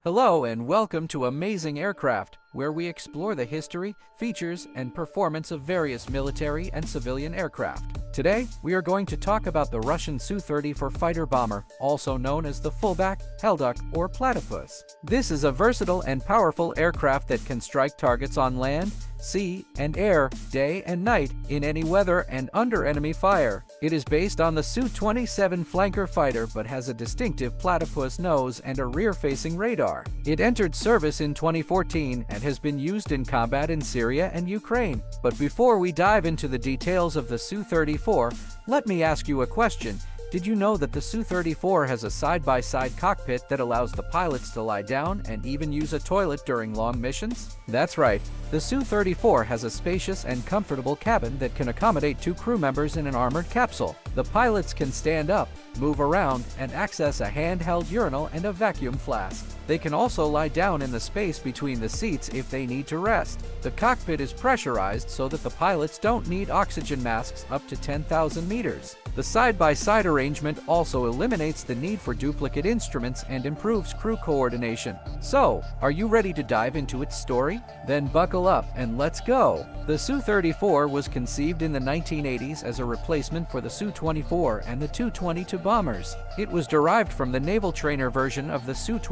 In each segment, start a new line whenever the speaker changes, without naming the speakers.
Hello and welcome to Amazing Aircraft, where we explore the history, features, and performance of various military and civilian aircraft. Today, we are going to talk about the Russian Su-34 fighter bomber, also known as the Fullback, Hellduck, or Platypus. This is a versatile and powerful aircraft that can strike targets on land, sea, and air, day and night, in any weather and under enemy fire. It is based on the Su-27 flanker fighter but has a distinctive platypus nose and a rear-facing radar. It entered service in 2014 and has been used in combat in Syria and Ukraine. But before we dive into the details of the Su-34, let me ask you a question. Did you know that the Su-34 has a side-by-side cockpit that allows the pilots to lie down and even use a toilet during long missions? That's right, the Su-34 has a spacious and comfortable cabin that can accommodate 2 crew members in an armored capsule. The pilots can stand up, move around, and access a handheld urinal and a vacuum flask. They can also lie down in the space between the seats if they need to rest. The cockpit is pressurized so that the pilots don't need oxygen masks up to 10,000 meters. The side-by-side arrangement also eliminates the need for duplicate instruments and improves crew coordination. So, are you ready to dive into its story? Then buckle up and let's go! The Su-34 was conceived in the 1980s as a replacement for the Su-24 and the Tu-22 bombers. It was derived from the naval trainer version of the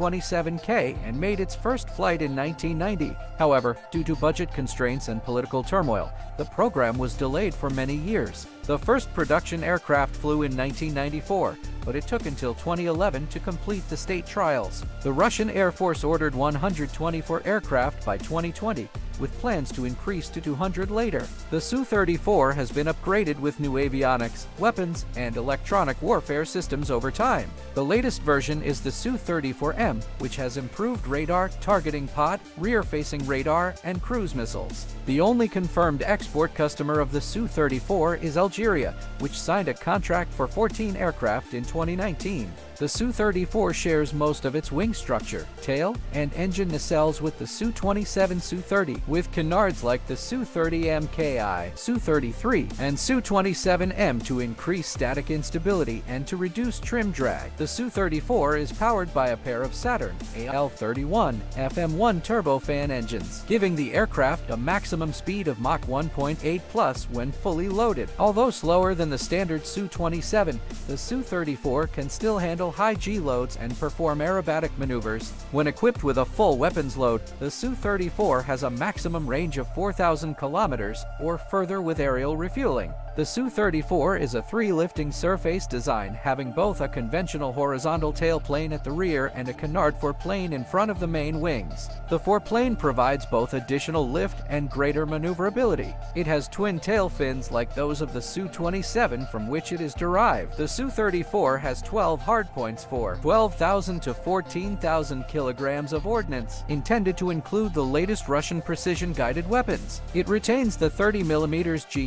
Su-27K and made its first flight in 1990. However, due to budget constraints and political turmoil, the program was delayed for many years. The first production aircraft flew in 1994, but it took until 2011 to complete the state trials. The Russian Air Force ordered 124 aircraft by 2020, with plans to increase to 200 later. The Su-34 has been upgraded with new avionics, weapons, and electronic warfare systems over time. The latest version is the Su-34M, which has improved radar, targeting pod, rear-facing radar, and cruise missiles. The only confirmed export customer of the Su-34 is Algeria, which signed a contract for 14 aircraft in 2019. The Su-34 shares most of its wing structure, tail, and engine nacelles with the Su-27 Su-30, with canards like the Su-30MKI, Su-33, and Su-27M to increase static instability and to reduce trim drag. The Su-34 is powered by a pair of Saturn AL-31 FM1 turbofan engines, giving the aircraft a maximum speed of Mach 1.8+ when fully loaded. Although slower than the standard Su-27, the Su-34 can still handle high G loads and perform aerobatic maneuvers. When equipped with a full weapons load, the Su-34 has a maximum range of 4,000 kilometers or further with aerial refueling. The Su-34 is a 3-lifting surface design, having both a conventional horizontal tailplane at the rear and a canard foreplane in front of the main wings. The foreplane provides both additional lift and greater maneuverability. It has twin tail fins like those of the Su-27 from which it is derived. The Su-34 has 12 hardpoints for 12,000 to 14,000 kilograms of ordnance, intended to include the latest Russian precision-guided weapons. It retains the 30mm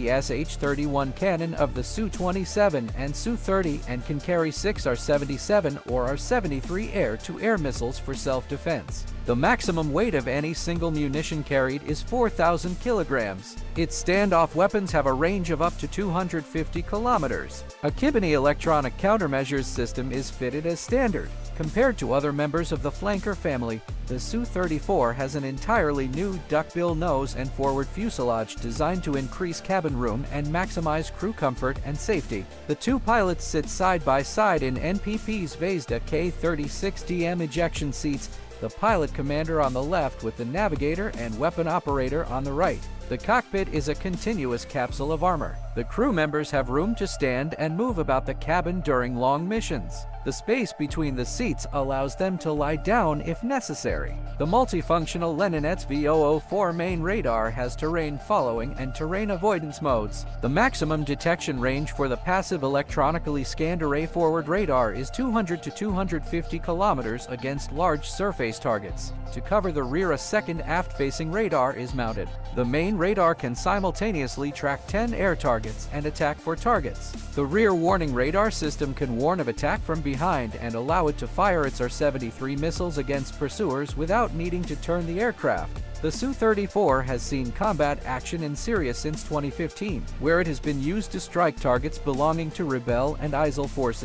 GSH-31 cannon of the Su-27 and Su-30 and can carry 6 R-77 or R-73 air-to-air missiles for self-defense. The maximum weight of any single munition carried is 4,000 kilograms. Its standoff weapons have a range of up to 250 kilometers. A Kibini electronic countermeasures system is fitted as standard. Compared to other members of the flanker family, the Su-34 has an entirely new duckbill nose and forward fuselage designed to increase cabin room and maximize crew comfort and safety. The 2 pilots sit side by side in NPP's Zvezda K-36DM ejection seats, the pilot commander on the left with the navigator and weapon operator on the right. The cockpit is a continuous capsule of armor. The crew members have room to stand and move about the cabin during long missions. The space between the seats allows them to lie down if necessary. The multifunctional Leninets V004 main radar has terrain following and terrain avoidance modes. The maximum detection range for the passive electronically scanned array forward radar is 200 to 250 kilometers against large surface targets. To cover the rear, a second aft-facing radar is mounted. The main radar can simultaneously track 10 air targets and attack for targets. The rear warning radar system can warn of attack from behind and allow it to fire its R-73 missiles against pursuers without needing to turn the aircraft. The Su-34 has seen combat action in Syria since 2015, where it has been used to strike targets belonging to rebel and ISIL forces.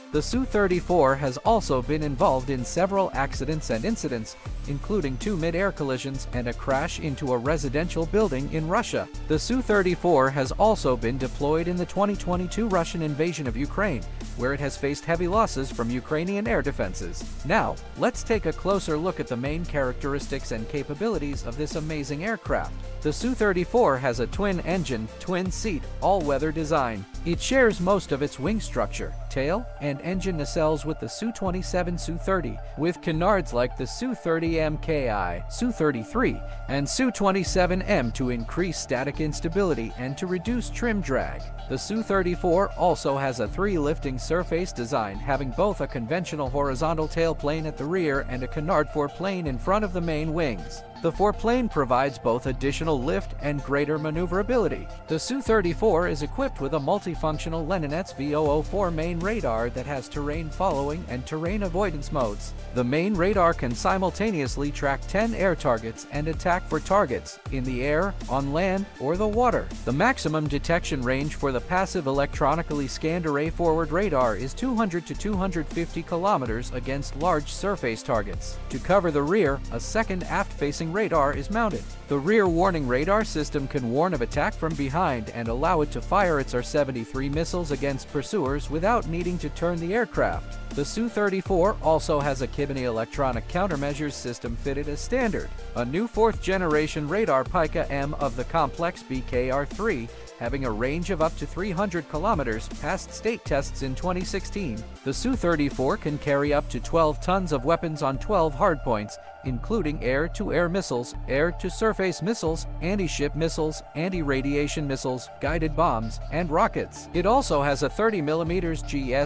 The Su-34 has also been involved in several accidents and incidents, including 2 mid-air collisions and a crash into a residential building in Russia. The Su-34 has also been deployed in the 2022 Russian invasion of Ukraine, where it has faced heavy losses from Ukrainian air defenses. Now, let's take a closer look at the main characteristics and capabilities of this amazing aircraft. The Su-34 has a twin-engine, twin-seat, all-weather design. It shares most of its wing structure, tail, and engine nacelles with the Su-27 Su-30, with canards like the Su-30 MKI, Su-33, and Su-27M to increase static instability and to reduce trim drag. The Su-34 also has a 3-lifting surface design, having both a conventional horizontal tailplane at the rear and a canard foreplane in front of the main wings. The foreplane provides both additional lift and greater maneuverability. The Su-34 is equipped with a multifunctional Leninets V004 main radar that has terrain following and terrain avoidance modes. The main radar can simultaneously track 10 air targets and attack for targets in the air, on land, or the water. The maximum detection range for the passive electronically scanned array forward radar is 200 to 250 kilometers against large surface targets. To cover the rear, a second aft-facing radar is mounted. The rear warning radar system can warn of attack from behind and allow it to fire its R-73 missiles against pursuers without needing to turn the aircraft. The Su-34 also has a Kibini electronic countermeasures system fitted as standard. A new 4th-generation radar Pika M of the complex BKR-3, having a range of up to 300 kilometers, passed state tests in 2016. The Su-34 can carry up to 12 tons of weapons on 12 hardpoints, including air-to-air missiles, air-to-surface missiles, anti-ship missiles, anti-radiation missiles, guided bombs, and rockets. It also has a 30mm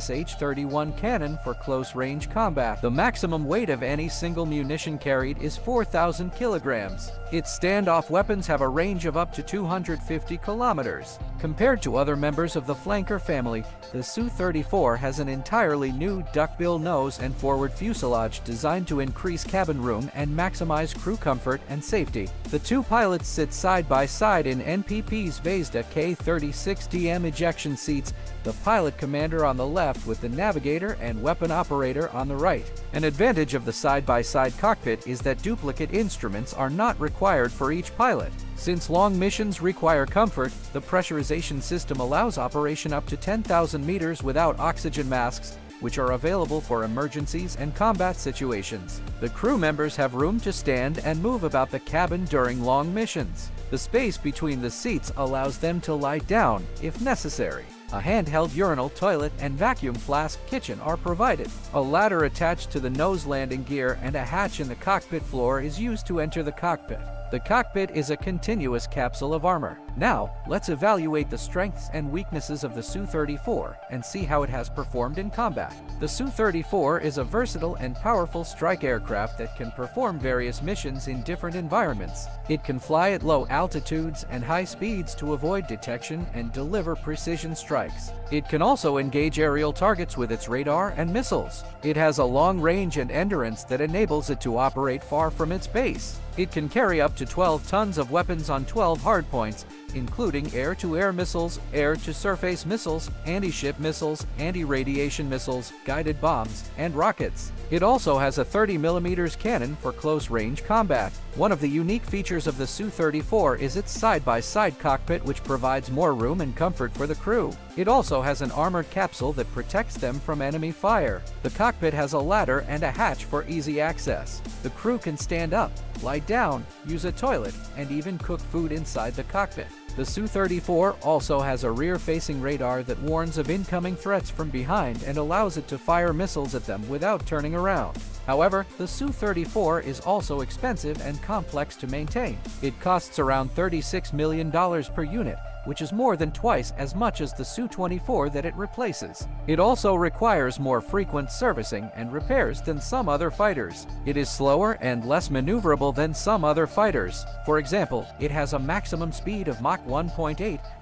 GSH-31 cannon for close-range combat. The maximum weight of any single munition carried is 4,000 kilograms. Its standoff weapons have a range of up to 250 kilometers. Compared to other members of the flanker family, the Su-34 has an entirely new duckbill nose and forward fuselage designed to increase cabin room and maximize crew comfort and safety. The two pilots sit side by side in NPP's Vezda K-36DM ejection seats, the pilot commander on the left with the navigator and weapon operator on the right. An advantage of the side-by-side cockpit is that duplicate instruments are not required for each pilot. Since long missions require comfort, the pressurization system allows operation up to 10,000 meters without oxygen masks, which are available for emergencies and combat situations. The crew members have room to stand and move about the cabin during long missions. The space between the seats allows them to lie down if necessary. A handheld urinal, toilet, and vacuum flask kitchen are provided. A ladder attached to the nose landing gear and a hatch in the cockpit floor is used to enter the cockpit. The cockpit is a continuous capsule of armor. Now, let's evaluate the strengths and weaknesses of the Su-34 and see how it has performed in combat. The Su-34 is a versatile and powerful strike aircraft that can perform various missions in different environments. It can fly at low altitudes and high speeds to avoid detection and deliver precision strikes. It can also engage aerial targets with its radar and missiles. It has a long range and endurance that enables it to operate far from its base. It can carry up to 12 tons of weapons on 12 hardpoints, including air-to-air missiles, air-to-surface missiles, anti-ship missiles, anti-radiation missiles, guided bombs, and rockets. It also has a 30mm cannon for close-range combat. One of the unique features of the Su-34 is its side-by-side cockpit, which provides more room and comfort for the crew. It also has an armored capsule that protects them from enemy fire. The cockpit has a ladder and a hatch for easy access. The crew can stand up, lie down, use a toilet, and even cook food inside the cockpit. The Su-34 also has a rear-facing radar that warns of incoming threats from behind and allows it to fire missiles at them without turning around. However, the Su-34 is also expensive and complex to maintain. It costs around $36 million per unit, which is more than twice as much as the Su-24 that it replaces. It also requires more frequent servicing and repairs than some other fighters. It is slower and less maneuverable than some other fighters. For example, it has a maximum speed of Mach 1.8,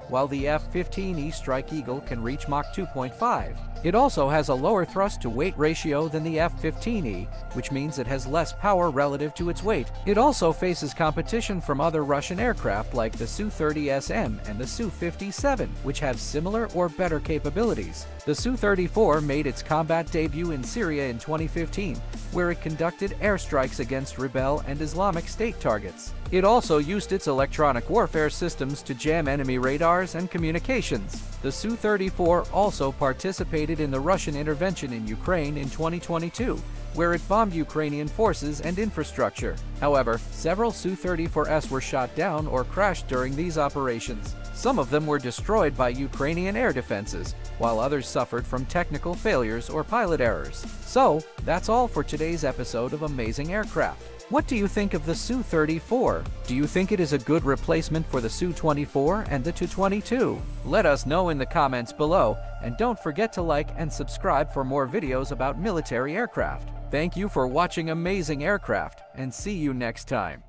while the F-15E Strike Eagle can reach Mach 2.5. It also has a lower thrust-to-weight ratio than the F-15E, which means it has less power relative to its weight. It also faces competition from other Russian aircraft like the Su-30SM and the Su-57, which have similar or better capabilities. The Su-34 made its combat debut in Syria in 2015, where it conducted airstrikes against rebel and Islamic State targets. It also used its electronic warfare systems to jam enemy radars and communications. The Su-34 also participated in the Russian intervention in Ukraine in 2022, where it bombed Ukrainian forces and infrastructure. However, several Su-34s were shot down or crashed during these operations. Some of them were destroyed by Ukrainian air defenses, while others suffered from technical failures or pilot errors. So, that's all for today's episode of Amazing Aircraft. What do you think of the Su-34? Do you think it is a good replacement for the Su-24 and the Tu-22? Let us know in the comments below, and don't forget to like and subscribe for more videos about military aircraft. Thank you for watching Amazing Aircraft, and see you next time.